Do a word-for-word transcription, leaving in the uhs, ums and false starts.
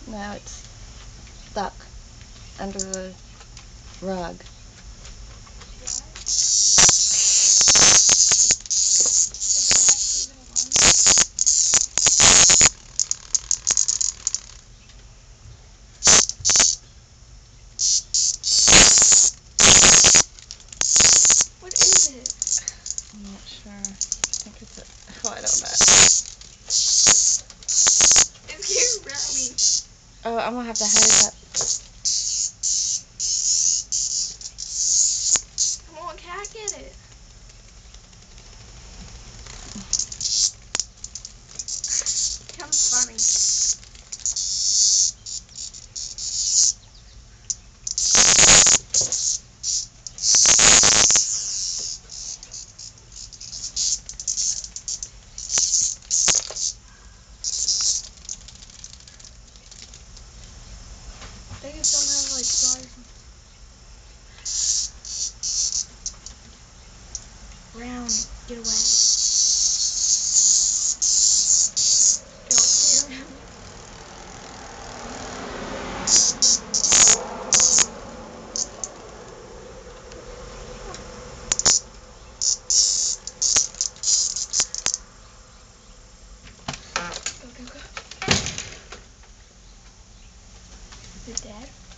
Now it's stuck under the rug. What is it? I'm not sure. I think it's a... Oh, I don't know. It's getting brownie. Oh, I'm gonna have to hurry up. Come on, cat, get it. Comes funny. They just don't have like flies. Round, get away. Don't stay around. Go, go, go. Is it dead?